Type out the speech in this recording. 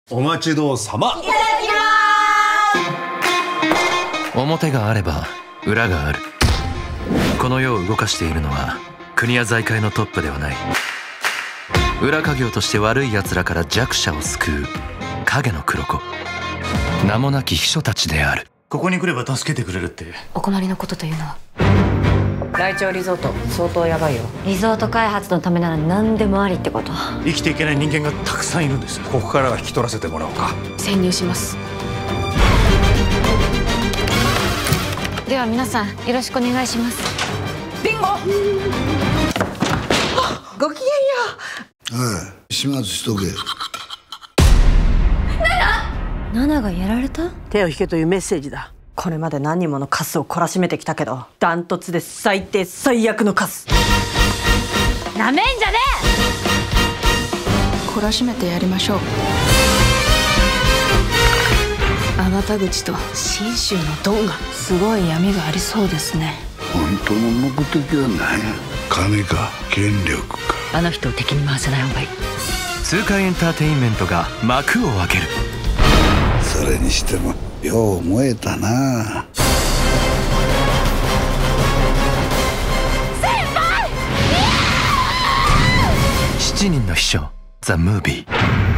お待ちどうさま。いただきます。表があれば裏がある。この世を動かしているのは国や財界のトップではない。裏稼業として悪い奴らから弱者を救う影の黒子、名もなき秘書たちである。 ここに来れば助けてくれるって。 お困りのことというのは？ライチョウリゾート相当やばいよ。リゾート開発のためなら何でもありってこと？ 生きていけない人間がたくさんいるんです。 ここからは引き取らせてもらおうか。 潜入します。では皆さんよろしくお願いします。ビンゴ。ごきげんよう。始末しとけ。 ナナがやられた？ 手を引けというメッセージだ。これまで何人ものカスを懲らしめてきたけど、ダントツで最低最悪のカス。 なめんじゃね懲らしめてやりましょう。あなた口と信州のドンがすごい闇がありそうですね。 本当の目的は何や。金か権力か。 あの人を敵に回さない方がいい。 痛快エンターテインメントが幕を開ける。 それにしてもよう燃えたな。 先輩！ 7人の秘書ザ・ムービー。